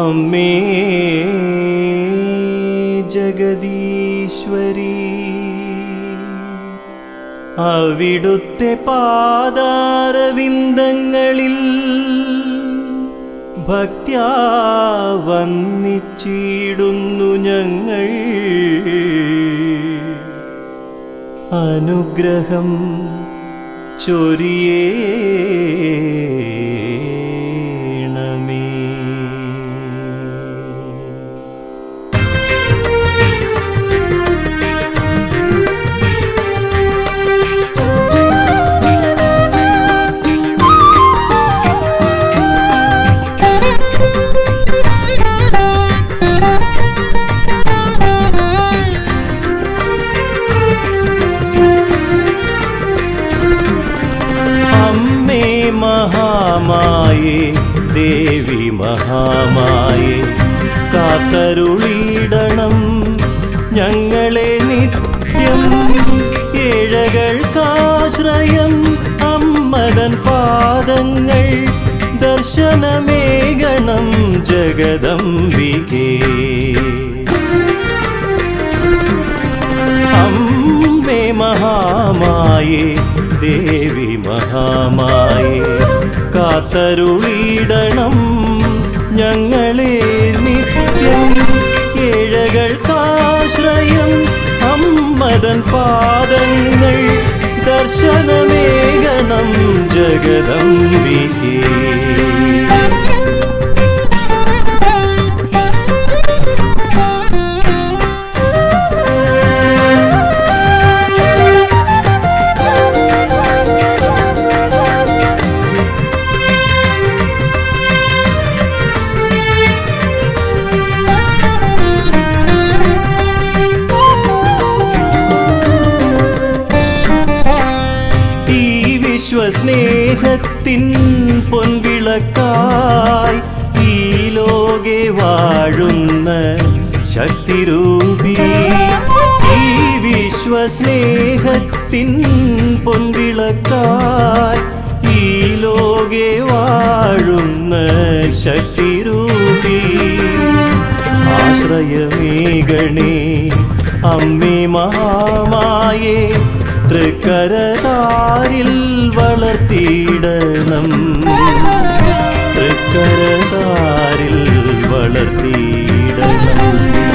അമ്മേ ജഗദീശ്വരി, അവിടുത്തെ പാദാരവിന്ദങ്ങളിൽ ഭക്ത്യാ വന്ദിച്ചിടുന്നു ഞങ്ങൾ. അനുഗ്രഹം ചൊരിയേണമേ. മഹാമായേ ദേവി മഹാമായേ, കാത്തരുളിടണം ഞങ്ങളെ നിത്യം. ഏഴകൾക്കാശ്രയം അമ്മതൻ പാദങ്ങൾ, ദർശനമേകണം ജഗദംബികേ. അമ്മേ മഹാമായേ ദേവി മഹാമായേ, കാത്തരുളിടണം ഞങ്ങളെ നിത്യം. ഏഴകൾക്കാശ്രയം അമ്മതൻ പാദങ്ങൾ, ദർശനമേകണം ജഗദംബികേ. വിശ്വസ്നേഹത്തിൻ പൊൻവിളക്കായി ഈ ലോകെ വാഴുന്ന ശക്തിരൂപി. ഈ വിശ്വസ്നേഹത്തിൻ പൊൻവിളക്കായി ഈ ലോകെ വാഴുന്ന ശക്തിരൂപി. ആശ്രയമേകണേ അമ്മേ മഹാമായേ, തൃക്കരതാരിൽ വളർത്തിയിടണം. തൃക്കരതാരിൽ വളർത്തിയിടണം.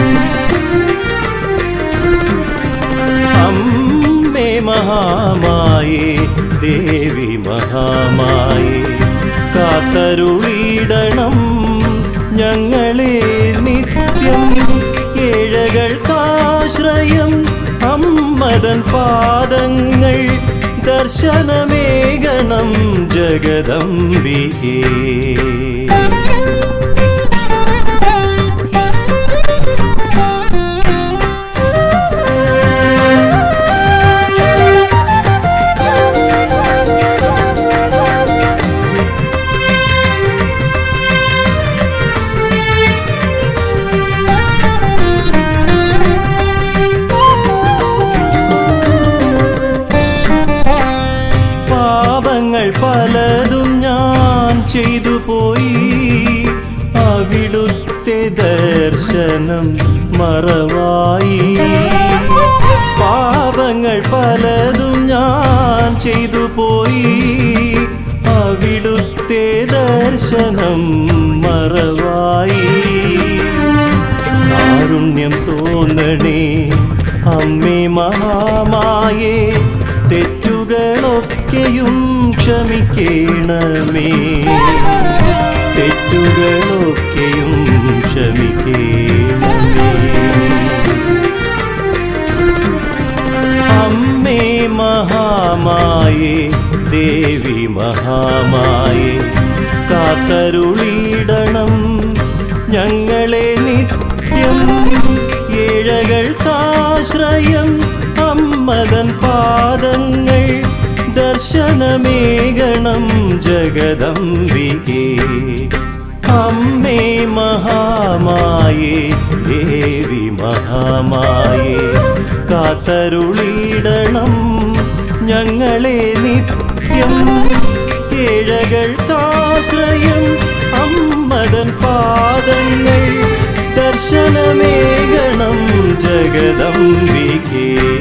അമ്മേ മഹാമായേ ദേവി മഹാമായേ, കാത്തരുളിടണം ഞങ്ങളെ നിത്യം. ഏഴകൾക്കാശ്രയം അമ്മതൻ പാദങ്ങൾ, ദർശനമേകണം ജഗദംബികേ. പലതും ഞാൻ ചെയ്തു പോയി, അവിടുത്തെ ദർശനം മറവായി. പാപങ്ങൾ പലതും ഞാൻ ചെയ്തു പോയി, അവിടുത്തെ ദർശനം മറവായി. കാരുണ്യം തോന്നണേ അമ്മേ മഹാമായേ, തെറ്റുകളൊക്കെയും ക്ഷമിക്കണമേ. തെറ്റുകളൊക്കെയും ക്ഷമിക്കണമേ. അമ്മേ മഹാമായേ ദേവി മഹാമായേ, കാത്തരുളിടണം ഞങ്ങളെ നിത്യം. ഏഴകൾക്കാശ്രയം അമ്മതൻ പാദങ്ങൾ, ദർശനമേകണം ജഗദംബികേ. അമ്മേ മഹാമായേ ദേവി മഹാമായേ, കാത്തരുളിടണം ഞങ്ങളെ നിത്യം. ഏഴകൾക്കാശ്രയം അമ്മതൻ പാദങ്ങൾ, ദേവികേ